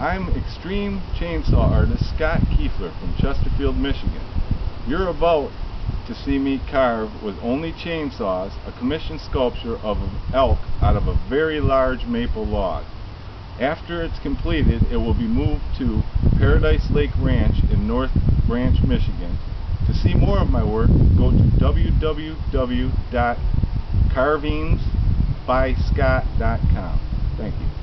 I'm extreme chainsaw artist Scott Kuefler from Chesterfield, Michigan. You're about to see me carve with only chainsaws a commissioned sculpture of an elk out of a very large maple log. After it's completed, it will be moved to Paradise Lake Ranch in North Branch, Michigan. To see more of my work, go to www.carvingsbyscott.com. Thank you.